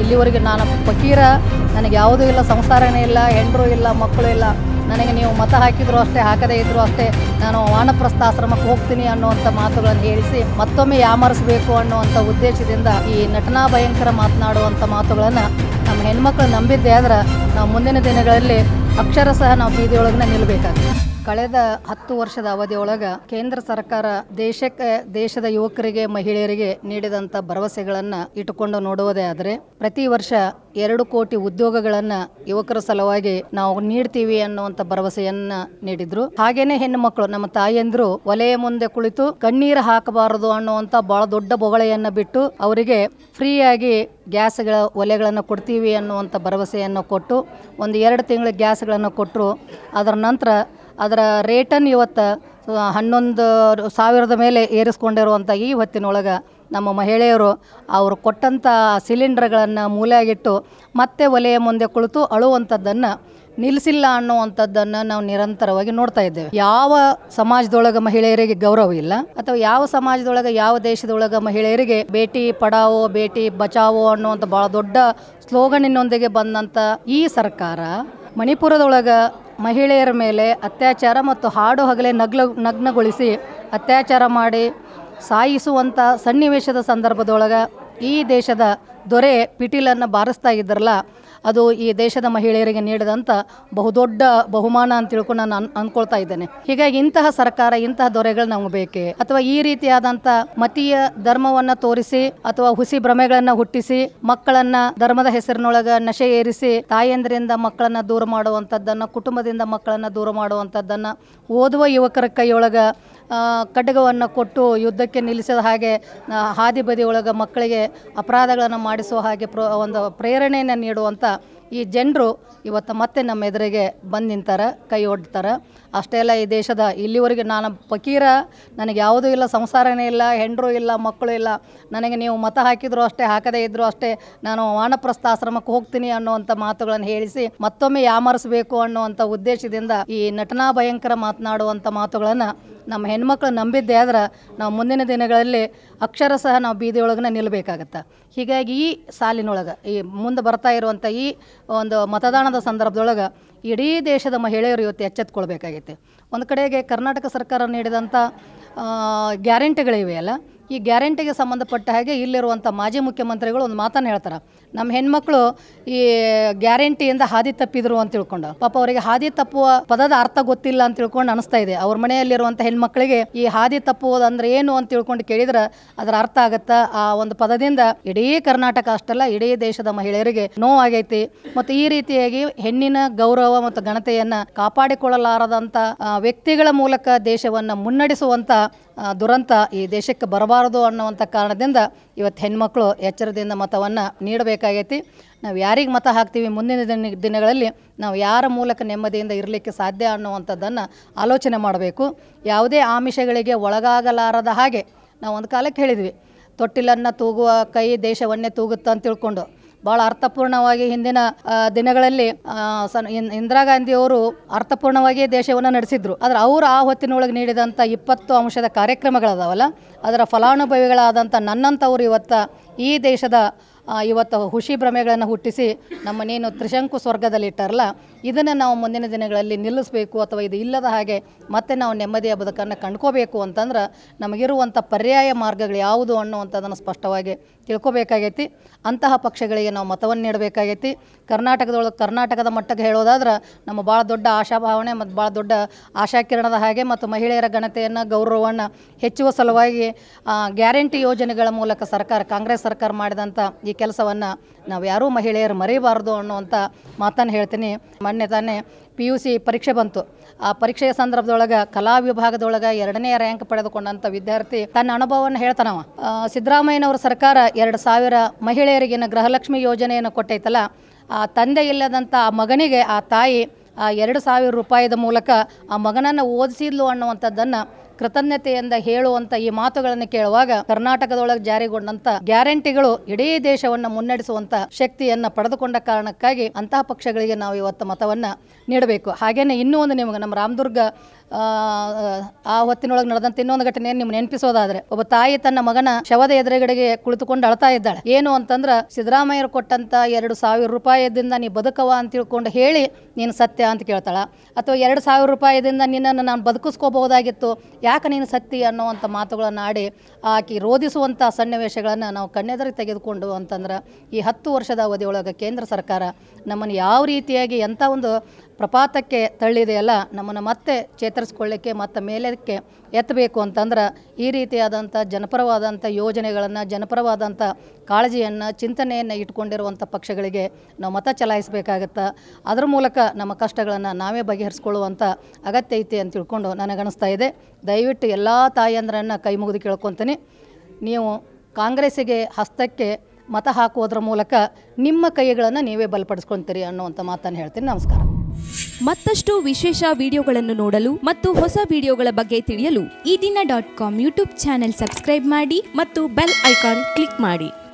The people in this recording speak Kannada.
ಇಲ್ಲಿವರೆಗೆ ನಾನು ಫಕೀರ, ನನಗೆ ಯಾವುದೂ ಇಲ್ಲ, ಸಂಸಾರನೇ ಇಲ್ಲ, ಹೆಂಡರು ಇಲ್ಲ, ಮಕ್ಕಳು ಇಲ್ಲ. ನನಗೆ ನೀವು ಮತ ಹಾಕಿದ್ರು ಅಷ್ಟೇ, ಹಾಕದೇ ಇದ್ದರೂ ಅಷ್ಟೇ, ನಾನು ವಾನಪ್ರಸ್ಥ ಆಶ್ರಮಕ್ಕೆ ಹೋಗ್ತೀನಿ ಅನ್ನುವಂಥ ಮಾತುಗಳನ್ನು ಹೇಳಿಸಿ ಮತ್ತೊಮ್ಮೆ ಯಾಮರಿಸಬೇಕು ಅನ್ನುವಂಥ ಉದ್ದೇಶದಿಂದ ಈ ನಟನಾ ಭಯಂಕರ ಮಾತನಾಡುವಂಥ ಮಾತುಗಳನ್ನು ನಮ್ಮ ಹೆಣ್ಮಕ್ಳು ನಂಬಿದ್ದೆ ಆದ್ರೆ ನಾವು ಮುಂದಿನ ದಿನಗಳಲ್ಲಿ ಅಕ್ಷರಶಃ ನಾವು ಬೀದಿಯೊಳಗನೆ ನಿಲ್ಲಬೇಕಾಗ್ತದೆ. ಕಳೆದ 10 ವರ್ಷದ ಅವಧಿಯೊಳಗೆ ಕೇಂದ್ರ ಸರ್ಕಾರ ದೇಶದ ಯುವಕರಿಗೆ, ಮಹಿಳೆಯರಿಗೆ ನೀಡಿದಂಥ ಭರವಸೆಗಳನ್ನು ಇಟ್ಟುಕೊಂಡು ನೋಡುವುದೇ ಆದರೆ ಪ್ರತಿ ವರ್ಷ 2 ಕೋಟಿ ಉದ್ಯೋಗಗಳನ್ನು ಯುವಕರ ಸಲುವಾಗಿ ನಾವು ನೀಡ್ತೀವಿ ಅನ್ನುವಂಥ ಭರವಸೆಯನ್ನ ನೀಡಿದ್ರು. ಹಾಗೇನೆ ಹೆಣ್ಣು ಮಕ್ಕಳು, ನಮ್ಮ ತಾಯಿಯಂದ್ರು ಒಲೆಯ ಮುಂದೆ ಕುಳಿತು ಕಣ್ಣೀರು ಹಾಕಬಾರದು ಅನ್ನುವಂಥ ಬಹಳ ದೊಡ್ಡ ಬೊಗಳೆಯನ್ನು ಬಿಟ್ಟು ಅವರಿಗೆ ಫ್ರೀಯಾಗಿ ಒಲೆಗಳನ್ನು ಕೊಡ್ತೀವಿ ಅನ್ನುವಂಥ ಭರವಸೆಯನ್ನು ಕೊಟ್ಟು ಒಂದು 2 ತಿಂಗಳ ಗ್ಯಾಸ್ಗಳನ್ನು ಕೊಟ್ಟರು. ಅದರ ನಂತರ ಅದರ ರೇಟನ್ನು ಇವತ್ತು 11,000 ಮೇಲೆ ಏರಿಸ್ಕೊಂಡಿರುವಂಥ ಈ ಹೊತ್ತಿನೊಳಗೆ ನಮ್ಮ ಮಹಿಳೆಯರು ಅವರು ಕೊಟ್ಟಂಥ ಸಿಲಿಂಡರ್ಗಳನ್ನು ಮೂಲೆಯಾಗಿಟ್ಟು ಮತ್ತೆ ಒಲೆಯ ಮುಂದೆ ಕುಳಿತು ಅಳುವಂಥದ್ದನ್ನು ನಿಲ್ಲಿಸಿಲ್ಲ ಅನ್ನುವಂಥದ್ದನ್ನು ನಾವು ನಿರಂತರವಾಗಿ ನೋಡ್ತಾ ಇದ್ದೇವೆ. ಯಾವ ಸಮಾಜದೊಳಗೆ ಮಹಿಳೆಯರಿಗೆ ಗೌರವ ಇಲ್ಲ, ಅಥವಾ ಯಾವ ಸಮಾಜದೊಳಗೆ, ಯಾವ ದೇಶದೊಳಗೆ ಮಹಿಳೆಯರಿಗೆ ಬೇಟಿ ಪಡಾವೋ ಬೇಟಿ ಬಚಾವೋ ಅನ್ನುವಂಥ ಭಾಳ ದೊಡ್ಡ ಸ್ಲೋಗನಿನೊಂದಿಗೆ ಬಂದಂಥ ಈ ಸರ್ಕಾರ ಮಣಿಪುರದೊಳಗೆ ಮಹಿಳೆಯರ ಮೇಲೆ ಅತ್ಯಾಚಾರ ಮತ್ತು ಹಾಡು ಹಗಲೇ ನಗ್ನಗೊಳಿಸಿ ಅತ್ಯಾಚಾರ ಮಾಡಿ ಸಾಯಿಸುವಂಥ ಸನ್ನಿವೇಶದ ಸಂದರ್ಭದೊಳಗೆ ಈ ದೇಶದ ದೊರೆ ಪಿಟೀಲನ್ನು ಬಾರಿಸ್ತಾ ಇದ್ರಲ್ಲ, ಅದು ಈ ದೇಶದ ಮಹಿಳೆಯರಿಗೆ ನೀಡಿದಂಥ ಬಹುದೊಡ್ಡ ಬಹುಮಾನ ಅಂತ ತಿಳ್ಕೊಂಡು ನಾನು ಅಂದ್ಕೊಳ್ತಾ ಇದ್ದೇನೆ. ಹೀಗಾಗಿ ಇಂತಹ ಸರ್ಕಾರ, ಇಂತಹ ದೊರೆಗಳು ನಮಗೆ ಬೇಕೇ? ಅಥವಾ ಈ ರೀತಿಯಾದಂಥ ಮತೀಯ ಧರ್ಮವನ್ನು ತೋರಿಸಿ ಅಥವಾ ಹುಸಿ ಭ್ರಮೆಗಳನ್ನು ಹುಟ್ಟಿಸಿ ಮಕ್ಕಳನ್ನ ಧರ್ಮದ ಹೆಸರಿನೊಳಗೆ ನಶೆ ಏರಿಸಿ ತಾಯಂದ್ರಿಂದ ಮಕ್ಕಳನ್ನ ದೂರ ಮಾಡುವಂಥದ್ದನ್ನು, ಕುಟುಂಬದಿಂದ ಮಕ್ಕಳನ್ನ ದೂರ ಮಾಡುವಂಥದ್ದನ್ನು, ಓದುವ ಯುವಕರ ಕೈಯೊಳಗೆ ಖಡ್ಗವನ್ನು ಕೊಟ್ಟು ಯುದ್ಧಕ್ಕೆ ನಿಲ್ಲಿಸಿದ ಹಾಗೆ ಹಾದಿ ಬದಿಯೊಳಗೆ ಮಕ್ಕಳಿಗೆ ಅಪರಾಧಗಳನ್ನು ಮಾಡಿಸುವ ಹಾಗೆ ಒಂದು ಪ್ರೇರಣೆಯನ್ನು ನೀಡುವಂಥ ಈ ಜನರು ಇವತ್ತು ಮತ್ತೆ ನಮ್ಮ ಎದುರಿಗೆ ಬಂದು ನಿಂತಾರೆ, ಕೈ ಒಡ್ತಾರೆ. ಅಷ್ಟೇ ಅಲ್ಲ, ಈ ದೇಶದ ಇಲ್ಲಿವರೆಗೆ ನಾನು ಫಕೀರ, ನನಗೆ ಯಾವುದೂ ಇಲ್ಲ, ಸಂಸಾರನೇ ಇಲ್ಲ, ಹೆಂಡರು ಇಲ್ಲ, ಮಕ್ಕಳು ಇಲ್ಲ, ನನಗೆ ನೀವು ಮತ ಹಾಕಿದ್ರು ಅಷ್ಟೇ, ಹಾಕದೇ ಇದ್ದರೂ ಅಷ್ಟೇ, ನಾನು ವಾನಪ್ರಸ್ಥ ಆಶ್ರಮಕ್ಕೆ ಹೋಗ್ತೀನಿ ಅನ್ನುವಂಥ ಮಾತುಗಳನ್ನು ಹೇಳಿಸಿ ಮತ್ತೊಮ್ಮೆ ಯಾಮರಿಸಬೇಕು ಅನ್ನುವಂಥ ಉದ್ದೇಶದಿಂದ ಈ ನಟನಾ ಭಯಂಕರ ಮಾತನಾಡುವಂಥ ಮಾತುಗಳನ್ನು ನಮ್ಮ ಹೆಣ್ಮಕ್ಳು ನಂಬಿದ್ದೆ ಆದ್ರೆ ನಾವು ಮುಂದಿನ ದಿನಗಳಲ್ಲಿ ಅಕ್ಷರಶಃ ನಾವು ಬೀದಿಯೊಳಗನೆ ನಿಲ್ಲಬೇಕಾಗತ್ತೆ. ಹೀಗಾಗಿ ಈ ಸಾಲಿನೊಳಗೆ ಈ ಮುಂದೆ ಬರ್ತಾ ಇರುವಂಥ ಈ ಒಂದು ಮತದಾನದ ಸಂದರ್ಭದೊಳಗೆ ಇಡೀ ದೇಶದ ಮಹಿಳೆಯರು ಇವತ್ತು ಎಚ್ಚೆತ್ತುಕೊಳ್ಬೇಕಾಗೈತೆ. ಒಂದು ಕಡೆಗೆ ಕರ್ನಾಟಕ ಸರ್ಕಾರ ನೀಡಿದಂಥ ಗ್ಯಾರಂಟಿಗಳಿವೆಯಲ್ಲ, ಈ ಗ್ಯಾರಂಟಿಗೆ ಸಂಬಂಧಪಟ್ಟ ಹಾಗೆ ಇಲ್ಲಿರುವಂಥ ಮಾಜಿ ಮುಖ್ಯಮಂತ್ರಿಗಳು ಒಂದು ಮಾತನ್ನು ಹೇಳ್ತಾರೆ, ನಮ್ಮ ಹೆಣ್ಮಕ್ಳು ಈ ಗ್ಯಾರಂಟಿಯಿಂದ ಹಾದಿ ತಪ್ಪಿದ್ರು ಅಂತ ತಿಳ್ಕೊಂಡು. ಪಾಪ ಅವರಿಗೆ ಹಾದಿ ತಪ್ಪುವ ಪದದ ಅರ್ಥ ಗೊತ್ತಿಲ್ಲ ಅಂತ ತಿಳ್ಕೊಂಡು ಅನಿಸ್ತಾ ಇದೆ. ಅವ್ರ ಮನೆಯಲ್ಲಿರುವಂಥ ಹೆಣ್ಮಕ್ಳಿಗೆ ಈ ಹಾದಿ ತಪ್ಪುವುದಂದ್ರೆ ಏನು ಅಂತ ತಿಳ್ಕೊಂಡು ಕೇಳಿದ್ರೆ ಅದರ ಅರ್ಥ ಆಗುತ್ತಾ? ಆ ಒಂದು ಪದದಿಂದ ಇಡೀ ಕರ್ನಾಟಕ ಅಷ್ಟಲ್ಲ, ಇಡೀ ದೇಶದ ಮಹಿಳೆಯರಿಗೆ ನೋವಾಗೈತಿ. ಮತ್ತು ಈ ರೀತಿಯಾಗಿ ಹೆಣ್ಣಿನ ಗೌರವ ಮತ್ತು ಘನತೆಯನ್ನು ಕಾಪಾಡಿಕೊಳ್ಳಲಾರದಂಥ ವ್ಯಕ್ತಿಗಳ ಮೂಲಕ ದೇಶವನ್ನು ಮುನ್ನಡೆಸುವಂಥ ದುರಂತ ಈ ದೇಶಕ್ಕೆ ಬರಬಾರದು ಅನ್ನುವಂಥ ಕಾರಣದಿಂದ ಇವತ್ತು ಹೆಣ್ಮಕ್ಳು ಎಚ್ಚರದಿಂದ ಮತವನ್ನು ನೀಡಬೇಕಾಗೈತಿ. ನಾವು ಯಾರಿಗೆ ಮತ ಹಾಕ್ತೀವಿ, ಮುಂದಿನ ದಿನಗಳಲ್ಲಿ ನಾವು ಯಾರ ಮೂಲಕ ನೆಮ್ಮದಿಯಿಂದ ಇರಲಿಕ್ಕೆ ಸಾಧ್ಯ ಅನ್ನುವಂಥದ್ದನ್ನು ಆಲೋಚನೆ ಮಾಡಬೇಕು. ಯಾವುದೇ ಆಮಿಷಗಳಿಗೆ ಒಳಗಾಗಲಾರದ ಹಾಗೆ ನಾವು ಒಂದು ಕಾಲಕ್ಕೆ ಹೇಳಿದ್ವಿ, ತೊಟ್ಟಿಲನ್ನು ತೂಗುವ ಕೈ ದೇಶವನ್ನೇ ತೂಗುತ್ತಾ ಅಂತ ತಿಳ್ಕೊಂಡು ಭಾಳ ಅರ್ಥಪೂರ್ಣವಾಗಿ ಹಿಂದಿನ ದಿನಗಳಲ್ಲಿ ಇಂದಿರಾ ಗಾಂಧಿಯವರು ಅರ್ಥಪೂರ್ಣವಾಗಿ ದೇಶವನ್ನು ನಡೆಸಿದ್ರು. ಆದರೆ ಅವರು ಆ ಹೊತ್ತಿನೊಳಗೆ ನೀಡಿದಂಥ 20 ಅಂಶದ ಕಾರ್ಯಕ್ರಮಗಳದಾವಲ್ಲ, ಅದರ ಫಲಾನುಭವಿಗಳಾದಂಥ ನನ್ನಂಥವ್ರು ಇವತ್ತು ಈ ದೇಶದ ಇವತ್ತು ಹುಸಿ ಭ್ರಮೆಗಳನ್ನು ಹುಟ್ಟಿಸಿ ನಮ್ಮನ್ನೇನು ತ್ರಿಶಂಕು ಸ್ವರ್ಗದಲ್ಲಿ ಇಟ್ಟಾರಲ್ಲ, ಇದನ್ನು ನಾವು ಮುಂದಿನ ದಿನಗಳಲ್ಲಿ ನಿಲ್ಲಿಸಬೇಕು. ಅಥವಾ ಇದು ಇಲ್ಲದ ಹಾಗೆ ಮತ್ತೆ ನಾವು ನೆಮ್ಮದಿಯ ಬದುಕನ್ನು ಕಂಡ್ಕೋಬೇಕು ಅಂತಂದ್ರೆ ನಮಗಿರುವಂಥ ಪರ್ಯಾಯ ಮಾರ್ಗಗಳು ಯಾವುದು ಅನ್ನುವಂಥದ್ದನ್ನು ಸ್ಪಷ್ಟವಾಗಿ ತಿಳ್ಕೊಬೇಕಾಗೈತಿ. ಅಂತಹ ಪಕ್ಷಗಳಿಗೆ ನಾವು ಮತವನ್ನು ನೀಡಬೇಕಾಗೈತಿ. ಕರ್ನಾಟಕದ ಮಟ್ಟಕ್ಕೆ ಹೇಳೋದಾದ್ರೆ ನಮ್ಮ ಭಾಳ ದೊಡ್ಡ ಆಶಾಭಾವನೆ ಮತ್ತು ಭಾಳ ದೊಡ್ಡ ಆಶಾಕಿರಣದ ಹಾಗೆ ಮತ್ತು ಮಹಿಳೆಯರ ಘನತೆಯನ್ನು, ಗೌರವವನ್ನು ಹೆಚ್ಚುವ ಸಲುವಾಗಿ ಗ್ಯಾರಂಟಿ ಯೋಜನೆಗಳ ಮೂಲಕ ಕಾಂಗ್ರೆಸ್ ಸರ್ಕಾರ ಮಾಡಿದಂಥ ಈ ಕೆಲಸವನ್ನು ನಾವು ಯಾರೂ ಮಹಿಳೆಯರು ಮರೆಯಬಾರ್ದು ಅನ್ನುವಂಥ ಮಾತನ್ನು ಹೇಳ್ತೀನಿ. ಮೊನ್ನೆ ತಾನೇ PUC ಪರೀಕ್ಷೆ ಬಂತು. ಆ ಪರೀಕ್ಷೆಯ ಸಂದರ್ಭದೊಳಗೆ ಕಲಾ ವಿಭಾಗದೊಳಗೆ 2ನೇ ರ್ಯಾಂಕ್ ಪಡೆದುಕೊಂಡಂಥ ವಿದ್ಯಾರ್ಥಿ ತನ್ನ ಅನುಭವವನ್ನು ಹೇಳ್ತಾನವ. ಸಿದ್ದರಾಮಯ್ಯನವರ ಸರ್ಕಾರ 2,000 ಮಹಿಳೆಯರಿಗಿನ ಗೃಹಲಕ್ಷ್ಮಿ ಯೋಜನೆಯನ್ನು ಕೊಟ್ಟೈತಲ್ಲ, ಆ ತಂದೆ ಇಲ್ಲದಂಥ ಆ ಮಗನಿಗೆ ಆ ತಾಯಿ ಆ 2,000 ರೂಪಾಯಿದ ಮೂಲಕ ಆ ಮಗನನ್ನು ಓದಿಸಿದ್ಲು ಅನ್ನುವಂಥದ್ದನ್ನು ಕೃತಜ್ಞತೆಯಿಂದ ಹೇಳುವಂತ ಈ ಮಾತುಗಳನ್ನು ಕೇಳುವಾಗ ಕರ್ನಾಟಕದೊಳಗೆ ಜಾರಿಗೊಂಡಂತ ಗ್ಯಾರಂಟಿಗಳು ಇಡೀ ದೇಶವನ್ನು ಮುನ್ನಡೆಸುವಂತ ಶಕ್ತಿಯನ್ನ ಪಡೆದುಕೊಂಡ ಕಾರಣಕ್ಕಾಗಿ ಅಂತಹ ಪಕ್ಷಗಳಿಗೆ ನಾವು ಇವತ್ತು ಮತವನ್ನ ನೀಡಬೇಕು. ಹಾಗೇನೆ ಇನ್ನೂ ಒಂದು ನಿಮಗೆ ನಮ್ಮ ರಾಮದುರ್ಗ ಆ ಹೊತ್ತಿನೊಳಗೆ ನಡೆದಂತ ಇನ್ನೊಂದು ಘಟನೆಯನ್ನು ನಿಮ್ಗೆ ನೆನಪಿಸೋದಾದ್ರೆ, ಒಬ್ಬ ತಾಯಿ ತನ್ನ ಮಗನ ಶವದ ಎದುರುಗಡೆಗೆ ಕುಳಿತುಕೊಂಡು ಅಳ್ತಾ ಇದ್ದಾಳೆ. ಏನು ಅಂತಂದ್ರ ಸಿದ್ದರಾಮಯ್ಯರು ಕೊಟ್ಟಂತ 2,000 ರೂಪಾಯಿದಿಂದ ನೀ ಬದುಕವ ಅಂತ ತಿಳ್ಕೊಂಡು ಹೇಳಿ ನೀನು ಸತ್ಯ ಅಂತ ಕೇಳ್ತಾಳ, ಅಥವಾ 2,000 ರೂಪಾಯಿದಿಂದ ನಿನ್ನನ್ನು ನಾನು ಬದುಕಿಸ್ಕೋಬಹುದಾಗಿತ್ತು, ಯಾಕೆ ನೀನು ಸತ್ಯ ಅನ್ನುವಂಥ ಮಾತುಗಳನ್ನು ಆಡಿ ಆಕಿ ರೋಧಿಸುವಂಥ ಸನ್ನಿವೇಶಗಳನ್ನು ನಾವು ಕಣ್ಣೆದುರಿಗೆ ತೆಗೆದುಕೊಂಡು ಅಂತಂದ್ರೆ ಈ 10 ವರ್ಷದ ಅವಧಿಯೊಳಗೆ ಕೇಂದ್ರ ಸರ್ಕಾರ ನಮ್ಮನ್ನು ಯಾವ ರೀತಿಯಾಗಿ ಎಂಥ ಒಂದು ಪ್ರಪಾತಕ್ಕೆ ತಳ್ಳಿದೆಯಲ್ಲ, ನಮ್ಮನ್ನು ಮತ್ತೆ ಚೇತರಿಸ್ಕೊಳ್ಳಿಕ್ಕೆ ಮತ್ತು ಮೇಲಕ್ಕೆ ಎತ್ತಬೇಕು ಅಂತಂದ್ರೆ ಈ ರೀತಿಯಾದಂಥ ಜನಪರವಾದಂಥ ಯೋಜನೆಗಳನ್ನು, ಜನಪರವಾದಂಥ ಕಾಳಜಿಯನ್ನು, ಚಿಂತನೆಯನ್ನು ಇಟ್ಕೊಂಡಿರುವಂಥ ಪಕ್ಷಗಳಿಗೆ ನಾವು ಮತ ಚಲಾಯಿಸಬೇಕಾಗತ್ತೆ. ಅದರ ಮೂಲಕ ನಮ್ಮ ಕಷ್ಟಗಳನ್ನು ನಾವೇ ಬಗೆಹರಿಸ್ಕೊಳ್ಳುವಂಥ ಅಗತ್ಯ ಐತಿ ಅಂತ ತಿಳ್ಕೊಂಡು ನನಗನ್ನಿಸ್ತಾ ಇದೆ. ದಯವಿಟ್ಟು ಎಲ್ಲ ತಾಯಂದ್ರನ್ನು ಕೈ ಮುಗಿದು ಕೇಳ್ಕೊತೀನಿ, ನೀವು ಕಾಂಗ್ರೆಸ್ಸಿಗೆ ಹಸ್ತಕ್ಕೆ ಮತ ಹಾಕುವುದರ ಮೂಲಕ ನಿಮ್ಮ ಕೈಗಳನ್ನು ನೀವೇ ಬಲಪಡಿಸ್ಕೊಳ್ತೀರಿ ಅನ್ನುವಂಥ ಮಾತನ್ನು ಹೇಳ್ತೀನಿ. ನಮಸ್ಕಾರ. ಮತ್ತಷ್ಟು ವಿಶೇಷ ವಿಡಿಯೋಗಳನ್ನು ನೋಡಲು ಮತ್ತು ಹೊಸ ವಿಡಿಯೋಗಳ ಬಗ್ಗೆ ತಿಳಿಯಲು ಈ ದಿನ .com ಯೂಟ್ಯೂಬ್ ಚಾನೆಲ್ ಸಬ್ಸ್ಕ್ರೈಬ್ ಮಾಡಿ ಮತ್ತು ಬೆಲ್ ಐಕಾನ್ ಕ್ಲಿಕ್ ಮಾಡಿ.